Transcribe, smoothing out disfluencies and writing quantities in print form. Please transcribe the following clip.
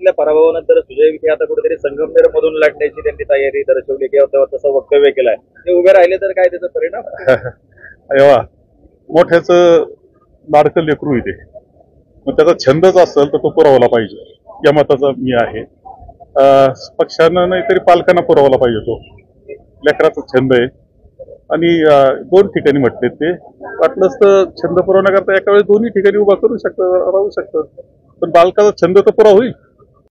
लढतीतल्या पराभवानंतर सुजय विखे आता कुठेतरी संगमनेर मधून लढण्याची त्यांनी तयारी दर्शवली किंवा तसं वक्तव्य केलंय. ते उभे राहिले तर काय त्याचा परिणाम? अरे मोठ्याच लाडकं लेकरू इथे, मग त्याचा छंदच असेल तर तो पुरवला पाहिजे या मताचा मी आहे. पक्षानं नाही तरी पालकांना पुरवला पाहिजे. तो लेकराचा छंद आहे आणि 2 ठिकाणी म्हटले ते वाटलंच तर छंद पुरवण्याकरता एका वेळेस 2ही ठिकाणी उभा करू शकतं, राहू शकतं, पण बालकाचा छंद तर पुरा होईल.